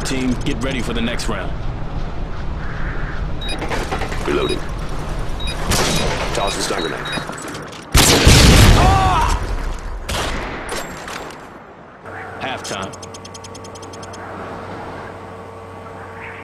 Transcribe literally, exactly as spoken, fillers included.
team. Get ready for the next round. Reloading. Toss the stun grenade. Halftime.